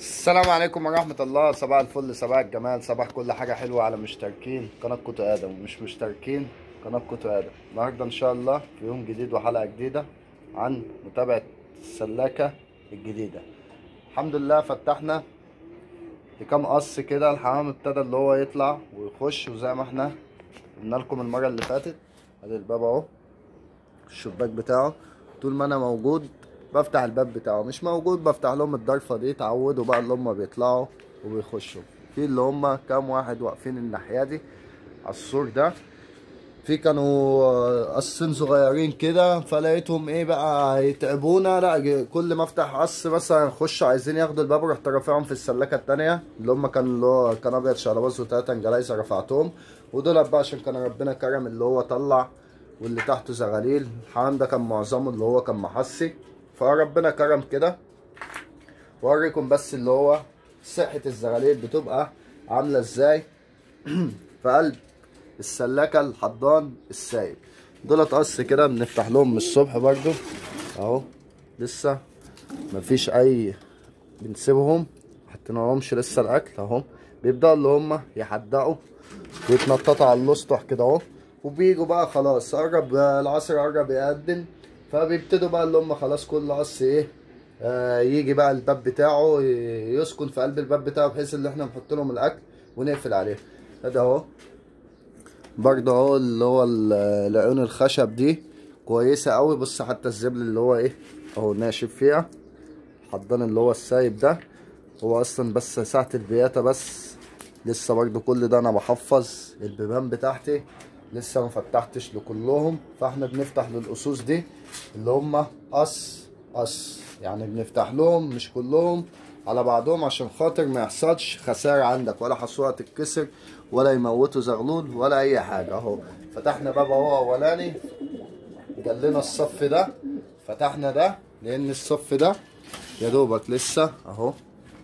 السلام عليكم ورحمة الله. صباح الفل، صباح الجمال، صباح كل حاجة حلوة على مشتركين قناة كوتو آدم ومش مشتركين قناة كوتو آدم. النهاردة إن شاء الله في يوم جديد وحلقة جديدة عن متابعة السلاكة الجديدة. الحمد لله فتحنا في كام قص كده، الحمام ابتدى اللي هو يطلع ويخش، وزي ما احنا قلنا لكم المرة اللي فاتت ادي الباب اهو، الشباك بتاعه طول ما انا موجود بفتح الباب بتاعه، مش موجود بفتح لهم الضرفه دي. اتعودوا بقى اللي هم بيطلعوا وبيخشوا. في اللي هم كام واحد واقفين الناحيه دي على السور ده، في كانوا قصين صغيرين كده، فلقيتهم ايه بقى هيتعبونا. لا، كل ما افتح قص مثلا يخشوا عايزين ياخدوا الباب، رحت رافعهم في السلاكه التانيه اللي هم كانوا اللي هو كان ابيض شعرباز وتلاته جلايزه، رفعتهم. ودول بقى عشان كان ربنا كرم اللي هو طلع، واللي تحته زغاليل. الحمام ده كان معظمه اللي هو كان محصي، فربنا كرم كده. واوريكم بس اللي هو صحة الزغاليل بتبقى عاملة ازاي في قلب السلاكة الحضان السايب. دولت قص كده بنفتح لهم من الصبح برضو اهو، لسه مفيش اي، بنسيبهم محطينالهمش لسه الاكل اهو. بيبدأوا اللي هما يحدقوا ويتنططوا على الاسطح كده اهو، وبيجوا بقى خلاص قرب العصر، قرب يقدم، فبيبتدوا بقى اللي هم خلاص كل قص ايه يجي بقى الباب بتاعه يسكن في قلب الباب بتاعه، بحيث ان احنا نحط لهم الاكل ونقفل عليه. ده اهو برضه اهو اللي هو العيون الخشب دي كويسه قوي. بص حتى الزبل اللي هو ايه اهو ناشف فيها. الحضان اللي هو السايب ده هو اصلا بس ساعه البياته بس، لسه برضه كل ده انا بحفظ البيبان بتاعتي، لسه ما فتحتش لكلهم. فاحنا بنفتح للقصوص دي اللي هم قص يعني بنفتح لهم مش كلهم على بعضهم، عشان خاطر ما يحصلش خسارة عندك، ولا حصوة تتكسر، ولا يموتوا زغلول، ولا اي حاجة. اهو فتحنا باب اهو اولاني، جالنا الصف ده، فتحنا ده لان الصف ده يا دوبك لسه اهو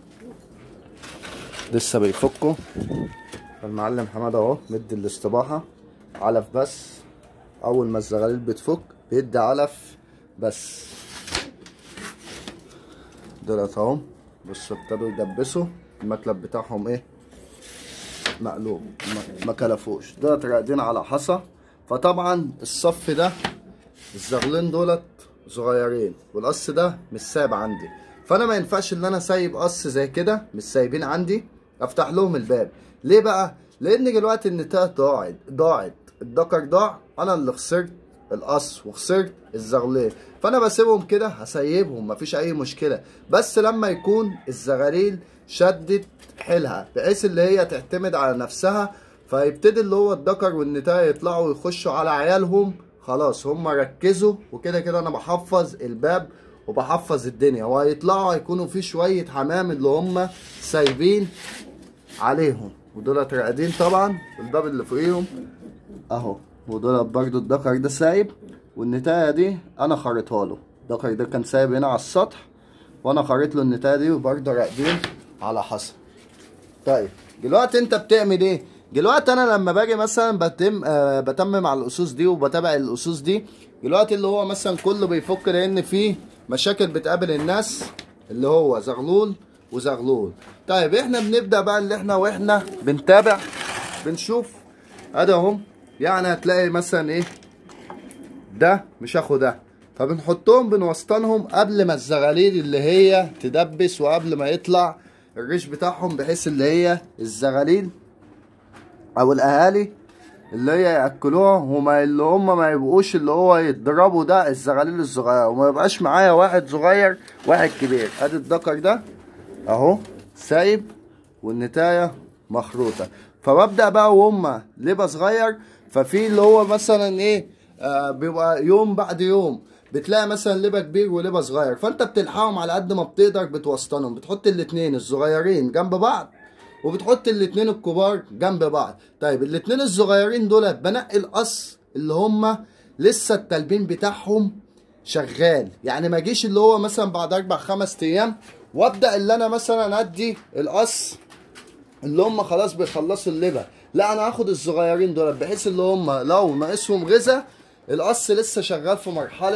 لسه بيفكوا. المعلم حماده اهو مدي الاستباحة علف بس، اول ما الزغاليل بتفك بيدي علف بس. دولت اهو بصوا ابتدوا يدبسوا، المكلب بتاعهم ايه مقلوب، ما كلفوش. دولت راقدين على حصى. فطبعا الصف ده الزغلين دولت صغيرين، والقص ده مش سايب عندي، فانا ما ينفعش ان انا سايب قص زي كده مش سايبين عندي افتح لهم الباب. ليه بقى؟ لان دلوقتي النتايه ضاعت، الدكر ضاع، انا اللي خسرت القص وخسرت الزغلين. فانا بسيبهم كده، هسيبهم مفيش اي مشكله، بس لما يكون الزغاليل شدت حيلها بحيث اللي هي تعتمد على نفسها، فيبتدي اللي هو الدكر والنتايه يطلعوا ويخشوا على عيالهم. خلاص هم ركزوا، وكده كده انا بحفظ الباب وبحفظ الدنيا، وهيطلعوا هيكونوا في شويه حمام اللي هم سايبين عليهم. ودولت راقدين طبعا، الباب اللي فوقيهم اهو. ودولت برضو الدكر ده سايب، والنتايه دي انا خريطها له. الدكر ده كان سايب هنا على السطح، وانا خريط له النتايه دي، وبرضو راقدين على حصى. طيب دلوقتي انت بتعمل ايه؟ دلوقتي انا لما باجي مثلا بتمم على الاسوس دي وبتابع الاسوس دي، دلوقتي اللي هو مثلا كله بيفك، لان في مشاكل بتقابل الناس اللي هو زغلول وزغلول. طيب احنا بنبدا بقى اللي احنا واحنا بنتابع بنشوف ادي اهم، يعني هتلاقي مثلا ايه ده مش اخو ده، فبنحطهم بنوسطنهم قبل ما الزغاليل اللي هي تدبس، وقبل ما يطلع الريش بتاعهم، بحيث اللي هي الزغاليل او الاهالي اللي هي ياكلوها، وما اللي هم ما يبقوش اللي هو يضربوا ده الزغاليل الصغيره، وما يبقاش معايا واحد صغير واحد كبير. ادي الدكر ده اهو سايب، والنتايه مخروطه. فببدا بقى وهم لبه صغير، ففي اللي هو مثلا ايه بيبقى يوم بعد يوم بتلاقي مثلا لبه كبير ولبه صغير، فانت بتلحقهم على قد ما بتقدر، بتوسطنهم، بتحط الاتنين الصغيرين جنب بعض، وبتحط الاتنين الكبار جنب بعض. طيب الاتنين الصغيرين دول بنقي القص اللي هم لسه التلبين بتاعهم شغال، يعني ما اجيش اللي هو مثلا بعد 4-5 ايام وابدا اللي انا مثلا ادي القص اللي هم خلاص بيخلصوا اللبه. لا، انا هاخد الصغيرين دول، بحيث اللي هم لو ناقصهم غذاء القص لسه شغال في مرحله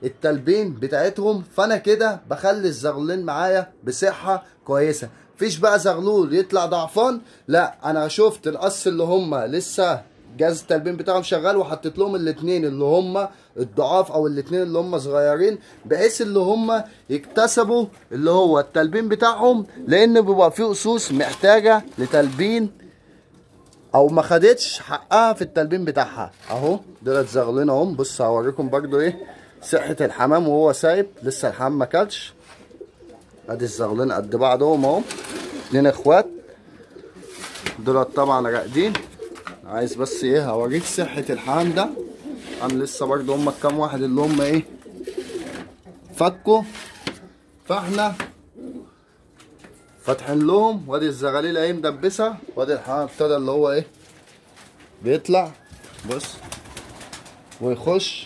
التلبين بتاعتهم، فانا كده بخلي الزغلولين معايا بصحه كويسه. مفيش بقى زغلول يطلع ضعفان، لا انا شفت القص اللي هم لسه جهاز التلبين بتاعهم شغال، وحطيت لهم الاثنين اللي هم الضعاف او الاثنين اللي هم صغيرين، بحيث اللي هم يكتسبوا اللي هو التلبين بتاعهم، لان بيبقى فيه اسوس محتاجه لتلبين او ما خدتش حقها في التلبين بتاعها. اهو دول زغلولين اهم. بص هوريكم برضو ايه صحه الحمام وهو سايب لسه الحمام ما كلش. ادي الزغلولين قد بعضهم اهو، اتنين اخوات دول طبعا راقدين. عايز بس ايه هوريك صحه الحمام ده. عم لسه برضو هم كام واحد اللي هم ايه فكوا، فاحنا فاتحين لهم. وادي الزغاليل اهي مدبسه، وادي الحمام ابتدى اللي هو ايه بيطلع بص ويخش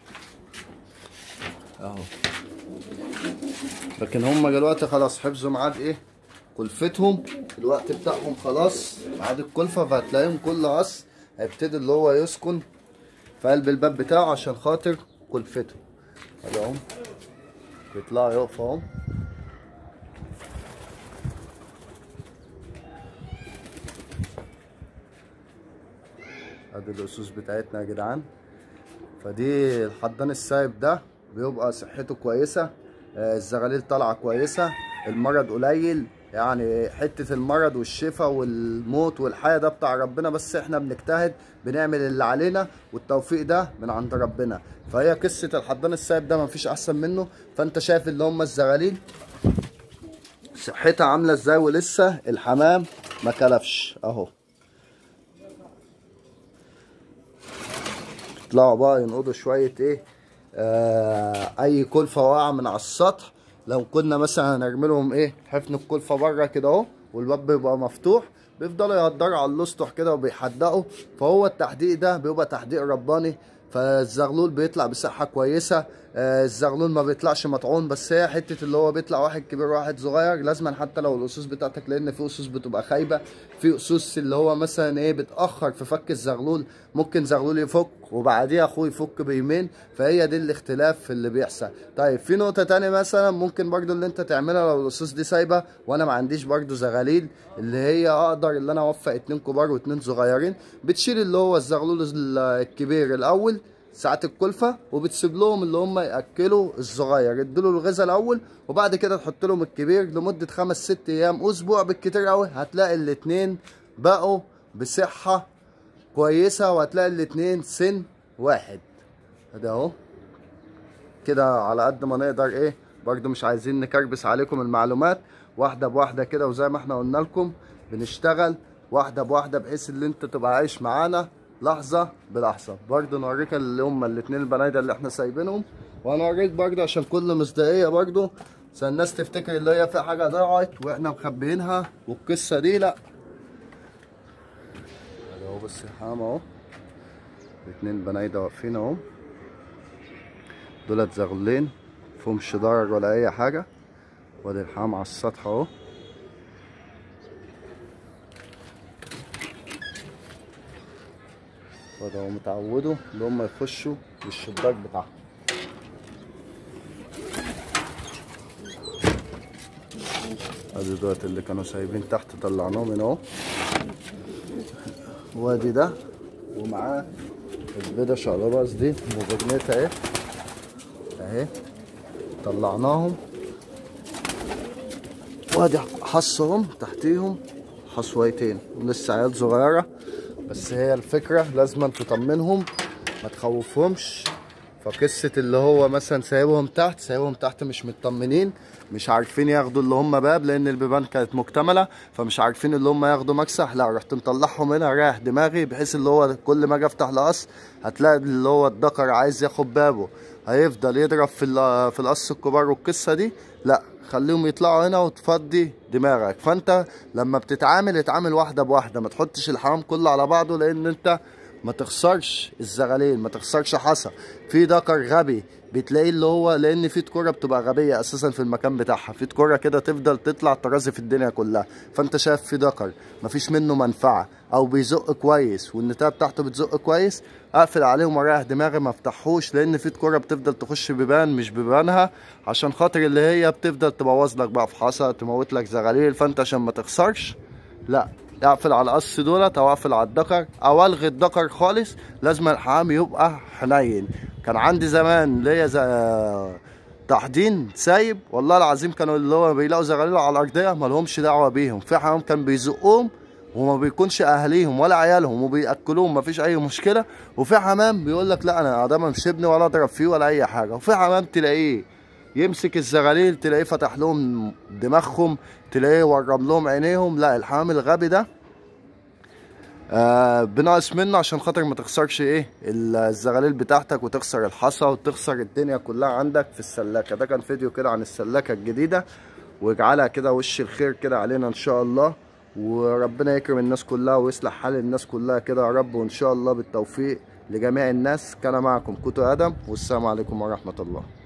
اهو. لكن هم دلوقتي خلاص حفظوا ميعاد ايه كلفتهم، الوقت بتاعهم خلاص ميعاد الكلفه، فهتلاقيهم كل قص هيبتدي اللي هو يسكن في قلب الباب بتاعه عشان خاطر كلفته. ادي اهم بيطلعوا يقفوا اهم. ادي الاسوس بتاعتنا يا جدعان. فدي الحضان السايب ده بيبقى صحته كويسه، الزغاليل طالعه كويسه، المرض قليل، يعني حته المرض والشفاء والموت والحياه ده بتاع ربنا، بس احنا بنجتهد بنعمل اللي علينا، والتوفيق ده من عند ربنا. فهي قصه الحضان السايب ده مفيش احسن منه. فانت شايف اللي هم الزغاليل صحتها عامله ازاي، ولسه الحمام ما كلفش اهو. يطلعوا بقى ينقضوا شويه ايه اي كلفه واقعه من على السطح. لو كنا مثلا هنرمي لهم ايه حفن الكلفه بره كده اهو، والباب بيبقى مفتوح، بيفضلوا يهدروا على الاسطح كده وبيحدقوا. فهو التحديق ده بيبقى تحديق رباني، فالزغلول بيطلع بصحه كويسه. الزغلول ما بيطلعش مطعون، بس هي حته اللي هو بيطلع واحد كبير وواحد صغير لازما، حتى لو الاسوس بتاعتك، لان في اسوس بتبقى خايبه، في اسوس اللي هو مثلا ايه بتاخر في فك الزغلول، ممكن زغلول يفك وبعديها اخوه يفك بيومين، فهي دي الاختلاف اللي بيحصل. طيب في نقطه تانية مثلا ممكن برضو اللي انت تعملها لو الاسوس دي سايبه وانا ما عنديش برضو زغاليل، اللي هي اقدر اللي انا اوفق اتنين كبار واتنين صغيرين، بتشيل اللي هو الزغلول الكبير الاول ساعات الكلفه، وبتسيب لهم اللي هم ياكلوا الصغير، يديله الغذاء الاول، وبعد كده تحط لهم الكبير لمده 5-6 ايام اسبوع بالكتير قوي، هتلاقي الاتنين بقوا بصحه كويسه، وهتلاقي الاتنين سن واحد. ادي اهو كده على قد ما نقدر ايه، برضو مش عايزين نكربس عليكم المعلومات، واحده بواحده كده، وزي ما احنا قلنا لكم بنشتغل واحده بواحده، بحيث ان انت تبقى عايش معانا لحظه بلحظه. برضو نوريك اللي هم الاتنين البنايده اللي احنا سايبينهم، وهنوريك برضو عشان كل مصداقيه برضو، عشان الناس تفتكر اللي هي في حاجه ضاعت واحنا مخبيينها، والقصه دي لا. اهو بص الحمام اهو، الاتنين بنايده واقفين اهو، دولت زغلولين مفهمش ضرر ولا اي حاجه. وادي الحمام على السطح اهو. وده متعودوا ان هم يخشوا بالشباك بتاعهم. ادي دوت اللي كانوا سايبين تحت طلعناهم هنا اهو. وادي ده ومعاه البيضه شقلباز دي وبجنتها اهي اهي طلعناهم. وادي حصهم تحتيهم حصويتين لسه عيال صغيره، بس هي الفكره لازم تطمنهم ما تخوفهمش. فقصه اللي هو مثلا سايبهم تحت مش مطمنين، مش عارفين ياخدوا اللي هم باب، لان البيبان كانت مكتمله، فمش عارفين اللي هم ياخدوا مكسح. لا رحت مطلعهم هنا رايح دماغي، بحيث اللي هو كل ما اجي افتح القص هتلاقي اللي هو الدكر عايز ياخد بابه، هيفضل يضرب في القص الكبار والقصه دي. لا خليهم يطلعوا هنا وتفضي دماغك. فانت لما بتتعامل اتعامل واحده بواحده، ما تحطش الحمام كله على بعضه، لان انت ما تخسرش الزغاليل، ما تخسرش حصى. في ذكر غبي بتلاقيه اللي هو، لان في تكوره بتبقى غبيه اساسا في المكان بتاعها، في تكوره كده تفضل تطلع ترازي في الدنيا كلها. فانت شايف في ذكر مفيش منه منفعه او بيزق كويس والنتايه بتاعته بتزق كويس، اقفل عليهم واريح دماغي ما افتحوش، لان في تكوره بتفضل تخش بيبان مش بيبانها، عشان خاطر اللي هي بتفضل تبوظ لك بقى في حصى، تموت لك زغاليل. فانت عشان ما تخسرش، لا، اقفل على القص دولت او اقفل على الدكر او الغي الدكر خالص. لازم الحمام يبقى حنين. كان عندي زمان ليا تحضين سايب، والله العظيم كانوا اللي هو بيلاقوا زغاليل على الارضيه ما لهمش دعوه بيهم. في حمام كان بيزقهم وما بيكونش اهليهم ولا عيالهم وبياكلوهم مفيش اي مشكله، وفي حمام بيقول لك لا انا ده مش ابني ولا اضرب فيه ولا اي حاجه، وفي حمام تلاقيه يمسك الزغاليل تلاقيه فتح لهم دماغهم، تلاقيه ورم لهم عينيهم. لا، الحمام الغبي ده بنقص منه عشان خاطر ما تخسرش ايه الزغاليل بتاعتك، وتخسر الحصى وتخسر الدنيا كلها عندك في السلاكه. ده كان فيديو كده عن السلاكه الجديده، واجعلها كده وش الخير كده علينا ان شاء الله، وربنا يكرم الناس كلها ويصلح حال الناس كلها كده يا رب، وان شاء الله بالتوفيق لجميع الناس. كان معكم كوتو ادم، والسلام عليكم ورحمه الله.